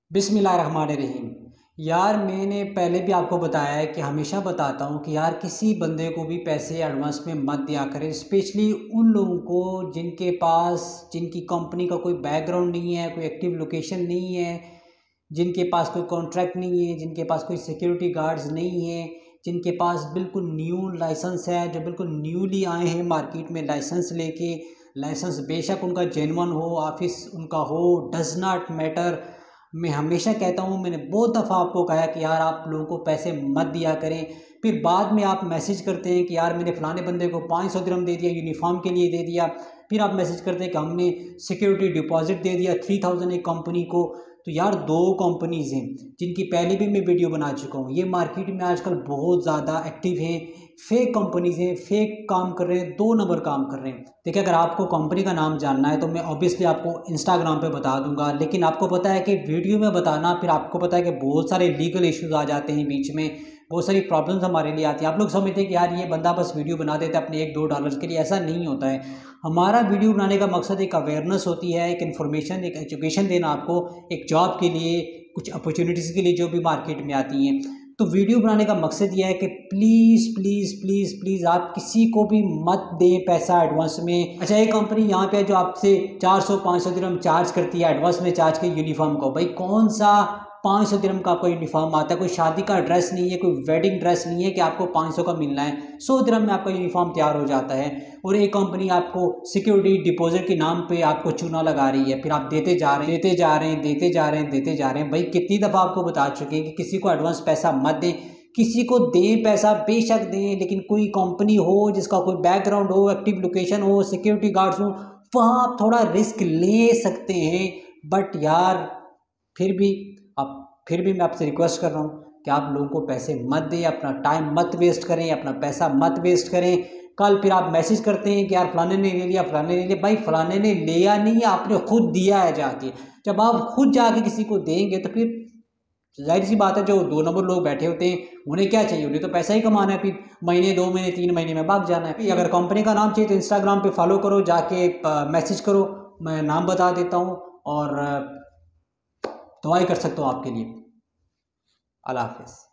बिस्मिल्लाहिर्रहमानिर्रहीम। यार मैंने पहले भी आपको बताया है कि हमेशा बताता हूँ कि यार किसी बंदे को भी पैसे एडवांस में मत दिया करें, स्पेशली उन लोगों को जिनकी कंपनी का कोई बैकग्राउंड नहीं है, कोई एक्टिव लोकेशन नहीं है, जिनके पास कोई कॉन्ट्रैक्ट नहीं है, जिनके पास कोई सिक्योरिटी गार्ड्स नहीं है, जिनके पास बिल्कुल न्यू लाइसेंस है, जो बिल्कुल न्यूली आए हैं मार्केट में लाइसेंस लेके। लाइसेंस बेशक उनका जेन्युइन हो, ऑफिस उनका हो, डज नॉट मैटर। मैं हमेशा कहता हूँ, मैंने बहुत दफ़ा आपको कहा है कि यार आप लोगों को पैसे मत दिया करें। फिर बाद में आप मैसेज करते हैं कि यार मैंने फ़लाने बंदे को 500 दिरहम दे दिया, यूनिफॉर्म के लिए दे दिया। फिर आप मैसेज करते हैं कि हमने सिक्योरिटी डिपॉजिट दे दिया 3000 एक कंपनी को। तो यार दो कंपनीज़ हैं जिनकी पहले भी मैं वीडियो बना चुका हूँ, ये मार्केट में आजकल बहुत ज़्यादा एक्टिव हैं। फेक कंपनीज़ हैं, फेक काम कर रहे हैं, 2 नंबर काम कर रहे हैं। देखिए, अगर आपको कंपनी का नाम जानना है तो मैं ऑब्वियसली आपको इंस्टाग्राम पे बता दूंगा, लेकिन आपको पता है कि वीडियो में बताना, फिर आपको पता है कि बहुत सारे लीगल इश्यूज आ जाते हैं बीच में, बहुत सारी प्रॉब्लम्स हमारे लिए आती हैं। आप लोग समझते हैं कि यार ये बंदा बस वीडियो बना देता है अपने $1-2 के लिए, ऐसा नहीं होता है। हमारा वीडियो बनाने का मकसद एक अवेयरनेस होती है, एक इन्फॉर्मेशन, एक एजुकेशन देना आपको, एक जॉब के लिए, कुछ अपॉर्चुनिटीज़ के लिए जो भी मार्केट में आती हैं। तो वीडियो बनाने का मकसद यह है कि प्लीज़ प्लीज़ प्लीज़ प्लीज़ आप किसी को भी मत दें पैसा एडवांस में। अच्छा, एक कंपनी यहाँ पे जो आपसे 400-500 दिरहम चार्ज करती है एडवांस में चार्ज के यूनिफॉर्म को, भाई कौन सा 500 दिरहम का आपका यूनिफॉर्म आता है? कोई शादी का ड्रेस नहीं है, कोई वेडिंग ड्रेस नहीं है कि आपको 500 का मिलना है। 100 दिरहम में आपका यूनिफॉर्म तैयार हो जाता है। और एक कंपनी आपको सिक्योरिटी डिपॉजिट के नाम पे आपको चूना लगा रही है, फिर आप देते जा रहे हैं, देते जा रहे हैं, देते जा रहे हैं, देते जा रहे हैं। भाई कितनी दफ़ा आपको बता चुके हैं कि किसी को एडवांस पैसा मत दें। किसी को दें पैसा, बेशक दें, लेकिन कोई कंपनी हो जिसका कोई बैकग्राउंड हो, एक्टिव लोकेशन हो, सिक्योरिटी गार्ड्स हो, वहाँ आप थोड़ा रिस्क ले सकते हैं। बट यार फिर भी फिर भी मैं आपसे रिक्वेस्ट कर रहा हूँ कि आप लोगों को पैसे मत दें, अपना टाइम मत वेस्ट करें, अपना पैसा मत वेस्ट करें। कल फिर आप मैसेज करते हैं कि यार फलाने ने ले लिया, फलाने ने ले लिया। भाई फलाने ने लिया नहीं है, आपने खुद दिया है जाके। जब आप खुद जाके किसी को देंगे तो फिर जाहिर सी बात है, जो 2 नंबर लोग बैठे होते हैं उन्हें क्या चाहिए? उन्हें तो पैसा ही कमाना है, फिर महीने 2 महीने 3 महीने में भाग जाना है। अगर कंपनी का नाम चाहिए तो इंस्टाग्राम पे फॉलो करो, जाके मैसेज करो, मैं नाम बता देता हूँ और दुआई कर सकता हूँ आपके लिए। अल्लाह हाफिज़।